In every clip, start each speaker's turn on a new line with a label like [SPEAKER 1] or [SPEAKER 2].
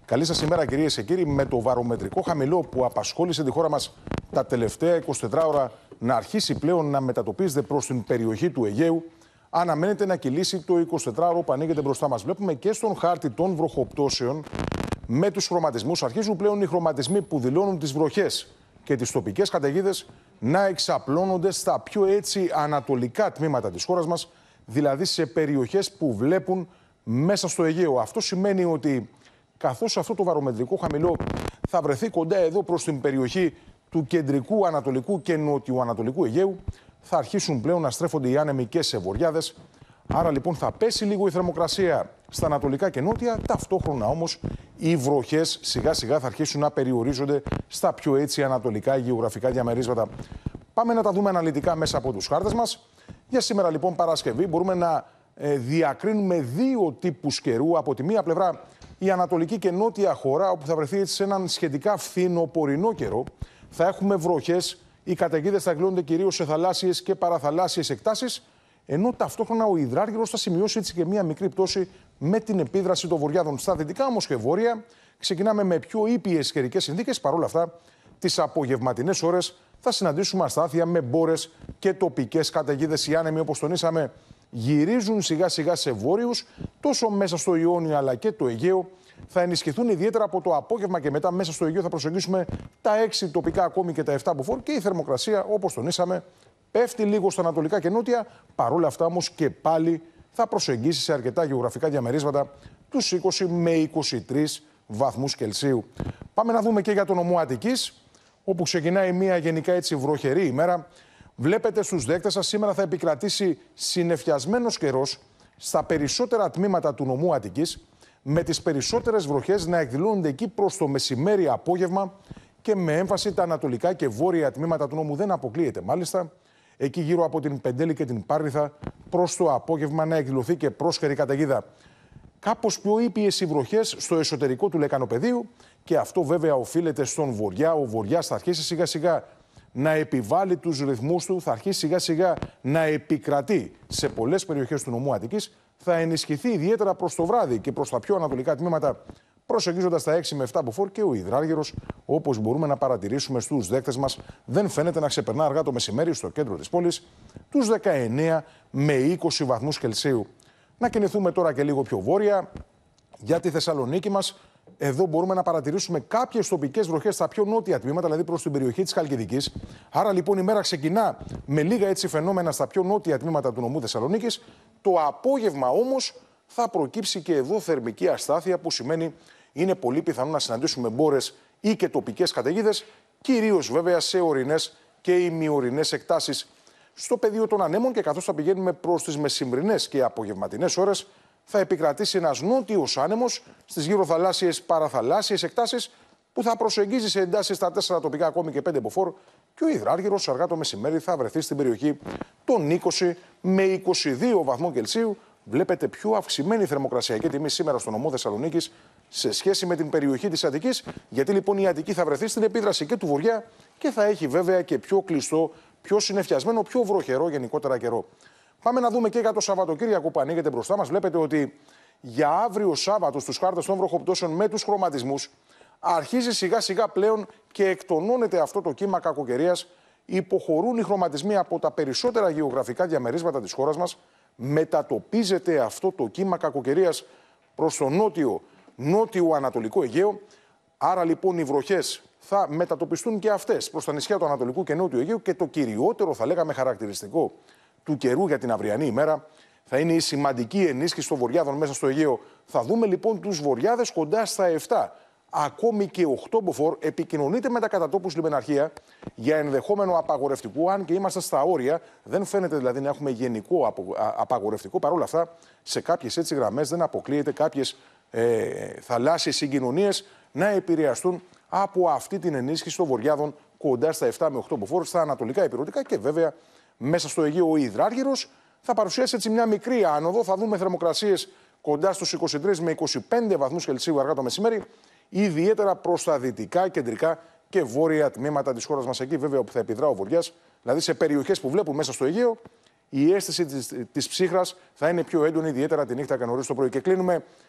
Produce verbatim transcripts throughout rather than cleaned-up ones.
[SPEAKER 1] Καλή σας ημέρα, κυρίες και κύριοι. Με το βαρομετρικό χαμηλό που απασχόλησε τη χώρα μας τα τελευταία εικοσιτέσσερις ώρα να αρχίσει πλέον να μετατοπίζεται προς την περιοχή του Αιγαίου, αναμένεται να κυλήσει το εικοσιτετράωρο που ανοίγεται μπροστά μας. Βλέπουμε και στον χάρτη των βροχοπτώσεων με τους χρωματισμούς. Αρχίζουν πλέον οι χρωματισμοί που δηλώνουν τις βροχές και τις τοπικές καταιγίδες να εξαπλώνονται στα πιο έτσι ανατολικά τμήματα της χώρας μας, δηλαδή σε περιοχές που βλέπουν μέσα στο Αιγαίο. Αυτό σημαίνει ότι καθώς αυτό το βαρομετρικό χαμηλό θα βρεθεί κοντά εδώ προς την περιοχή του κεντρικού, ανατολικού και νοτιοανατολικού Αιγαίου, θα αρχίσουν πλέον να στρέφονται οι άνεμοι και σε βορειάδες. Άρα λοιπόν θα πέσει λίγο η θερμοκρασία στα ανατολικά και νότια, ταυτόχρονα όμως οι βροχές σιγά σιγά θα αρχίσουν να περιορίζονται στα πιο έτσι ανατολικά γεωγραφικά διαμερίσματα. Πάμε να τα δούμε αναλυτικά μέσα από τους χάρτες μας. Για σήμερα λοιπόν Παρασκευή μπορούμε να ε, διακρίνουμε δύο τύπους καιρού. Από τη μία πλευρά η ανατολική και νότια χώρα, όπου θα βρεθεί έτσι σε έναν σχετικά φθινοπορεινό καιρό. Θα έχουμε βροχές, οι καταιγίδες θα εκδηλώνονται κυρίως σε θαλάσσιες και παραθαλάσσιες εκτάσεις, ενώ ταυτόχρονα ο υδράργυρος θα σημειώσει έτσι και μία μικρή πτώση με την επίδραση των βορειάδων. Στα δυτικά όμως και βόρεια ξεκινάμε με πιο ήπιες καιρικές συνθήκες. Παρ' όλα αυτά, τις απογευματινές ώρες θα συναντήσουμε αστάθεια με μπόρες και τοπικές καταιγίδες. Οι άνεμοι, όπως τονίσαμε, γυρίζουν σιγά σιγά σε βόρειους, τόσο μέσα στο Ιόνιο αλλά και το Αιγαίο. Θα ενισχυθούν ιδιαίτερα από το απόγευμα και μετά μέσα στο Αιγαίο θα προσεγγίσουμε τα έξι τοπικά ακόμη και τα επτά μποφόρ και η θερμοκρασία, όπως τονίσαμε, πέφτει λίγο στα ανατολικά και νότια. Παρόλα αυτά όμως και πάλι θα προσεγγίσει σε αρκετά γεωγραφικά διαμερίσματα τους είκοσι με είκοσι τρεις βαθμούς Κελσίου. Πάμε να δούμε και για τον νομό Αττικής, όπου ξεκινάει μια γενικά έτσι βροχερή ημέρα. Βλέπετε στους δέκτες σας σήμερα θα επικρατήσει συννεφιασμένος καιρός στα περισσότερα τμήματα του νομού Αττικής, με τις περισσότερες βροχές να εκδηλώνονται εκεί προς το μεσημέρι απόγευμα και με έμφαση τα ανατολικά και βόρεια τμήματα του νόμου. Δεν αποκλείεται μάλιστα εκεί γύρω από την Πεντέλη και την Πάρνηθα προς το απόγευμα να εκδηλωθεί και πρόσχερη καταιγίδα. Κάπως πιο ήπιες οι βροχές στο εσωτερικό του λεκανοπεδίου και αυτό βέβαια οφείλεται στον βοριά. Ο βοριάς θα αρχίσει σιγά σιγά να επιβάλλει τους ρυθμούς του, θα αρχίσει σιγά σιγά να επικρατεί σε πολλές περιοχές του νομού Αττικής, θα ενισχυθεί ιδιαίτερα προς το βράδυ και προς τα πιο ανατολικά τμήματα, προσεγγίζοντας τα έξι με επτά μποφόρ και ο υδράργυρος, όπως μπορούμε να παρατηρήσουμε στους δέκτες μας, δεν φαίνεται να ξεπερνά αργά το μεσημέρι στο κέντρο της πόλης τους δεκαεννέα με είκοσι βαθμούς Κελσίου. Να κινηθούμε τώρα και λίγο πιο βόρεια για τη Θεσσαλονίκη μας. Εδώ μπορούμε να παρατηρήσουμε κάποιες τοπικές βροχές στα πιο νότια τμήματα, δηλαδή προς την περιοχή της Χαλκιδικής. Άρα λοιπόν η μέρα ξεκινά με λίγα έτσι φαινόμενα στα πιο νότια τμήματα του νομού Θεσσαλονίκης. Το απόγευμα όμως θα προκύψει και εδώ θερμική αστάθεια, που σημαίνει είναι πολύ πιθανό να συναντήσουμε μπόρες ή και τοπικές καταιγίδες, κυρίως βέβαια σε ορεινές και ημιορεινές εκτάσεις. Στο πεδίο των ανέμων και καθώς θα πηγαίνουμε προς τις μεσημβρινές και απογευματινές ώρες, θα επικρατήσει ένας νότιος άνεμος στις γύρω θαλάσσιες παραθαλάσσιες εκτάσεις που θα προσεγγίζει σε εντάσεις στα τέσσερα τοπικά ακόμη και πέντε μποφόρ και ο υδράργυρος αργά το μεσημέρι θα βρεθεί στην περιοχή των είκοσι με είκοσι δύο βαθμών Κελσίου. Βλέπετε πιο αυξημένη θερμοκρασιακή τιμή σήμερα στο νομό Θεσσαλονίκης σε σχέση με την περιοχή της Αττικής, γιατί λοιπόν η Αττική θα βρεθεί στην επίδραση και του βοριά και θα έχει βέβαια και πιο κλειστό, πιο συννεφιασμένο, πιο βροχερό γενικότερα καιρό. Πάμε να δούμε και για το Σαββατοκύριακο που ανοίγεται μπροστά μας. Βλέπετε ότι για αύριο Σάββατο στους χάρτες των βροχοπτώσεων με τους χρωματισμούς αρχίζει σιγά σιγά πλέον και εκτονώνεται αυτό το κύμα κακοκαιρίας. Υποχωρούν οι χρωματισμοί από τα περισσότερα γεωγραφικά διαμερίσματα της χώρας μας. Μετατοπίζεται αυτό το κύμα κακοκαιρίας προς το νότιο, νότιο-ανατολικό Αιγαίο. Άρα λοιπόν οι βροχές θα μετατοπιστούν και αυτές προς τα νησιά του Ανατολικού και Νότιου Αιγαίου και το κυριότερο, θα λέγαμε, χαρακτηριστικό του καιρού για την αυριανή ημέρα θα είναι η σημαντική ενίσχυση των βορειάδων μέσα στο Αιγαίο. Θα δούμε λοιπόν τους βορειάδες κοντά στα επτά, ακόμη και οκτώ μποφόρ. Επικοινωνείται με τα κατατόπους λιμεναρχία για ενδεχόμενο απαγορευτικού, αν και είμαστε στα όρια. Δεν φαίνεται δηλαδή να έχουμε γενικό απαγορευτικό. Παρ' όλα αυτά, σε κάποιες έτσι γραμμές δεν αποκλείεται κάποιες ε, θαλάσσιες συγκοινωνίες να επηρεαστούν από αυτή την ενίσχυση των βορειάδων κοντά στα επτά με οκτώ μποφόρ, στα ανατολικά υπηρετικά και βέβαια μέσα στο Αιγαίο. Ο υδράργυρος θα παρουσιάσει έτσι μια μικρή άνοδο. Θα δούμε θερμοκρασίες κοντά στους είκοσι τρεις με είκοσι πέντε βαθμούς Κελσίου αργά το μεσημέρι, ιδιαίτερα προς τα δυτικά, κεντρικά και βόρεια τμήματα της χώρας μας. Εκεί βέβαια όπου θα επιδρά ο βοριάς, δηλαδή σε περιοχές που βλέπουν μέσα στο Αιγαίο, η αίσθηση της, της ψύχρας θα είναι πιο έντονη, ιδιαίτερα τη νύχτα και νωρίς το πρωί. Και κλείνουμε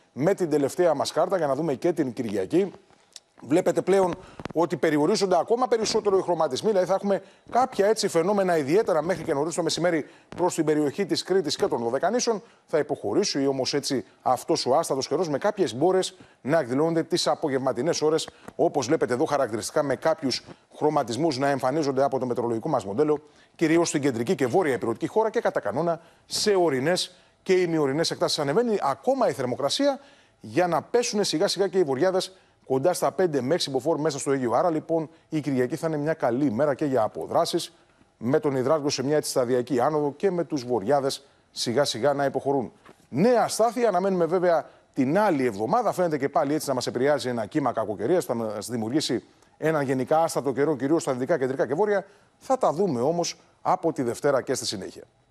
[SPEAKER 1] με την τελευταία μας κάρτα για να δούμε και την Κυριακή. Βλέπετε πλέον ότι περιορίζονται ακόμα περισσότερο οι χρωματισμοί, δηλαδή θα έχουμε κάποια έτσι φαινόμενα ιδιαίτερα μέχρι και νωρίς το μεσημέρι προς την περιοχή της Κρήτης και των Δωδεκανήσων. Θα υποχωρήσει όμως έτσι αυτός ο άστατος καιρός με κάποιες μπόρες να εκδηλώνονται τις απογευματινές ώρες, όπως βλέπετε εδώ χαρακτηριστικά με κάποιους χρωματισμούς να εμφανίζονται από το μετεωρολογικό μας μοντέλο, κυρίως στην κεντρική και βόρεια ηπειρωτική χώρα και κατά κανόνα σε ορεινές και ημιορεινές εκτάσεις. Ανεβαίνει ακόμα η θερμοκρασία για να πέσουν σιγά σιγά και οι βοριάδες κοντά στα πέντε με έξι μποφόρ μέσα στο Αίγυο. Άρα λοιπόν η Κυριακή θα είναι μια καλή ημέρα και για αποδράσεις, με τον υδράργο σε μια έτσι σταδιακή άνοδο και με τους βοριάδες σιγά σιγά να υποχωρούν. Νέα αστάθεια αναμένουμε βέβαια την άλλη εβδομάδα. Φαίνεται και πάλι έτσι να μας επηρεάζει ένα κύμα κακοκαιρίας, θα μας δημιουργήσει έναν γενικά άστατο καιρό, κυρίως στα δυτικά, κεντρικά και βόρεια. Θα τα δούμε όμως από τη Δευτέρα και στη συνέχεια.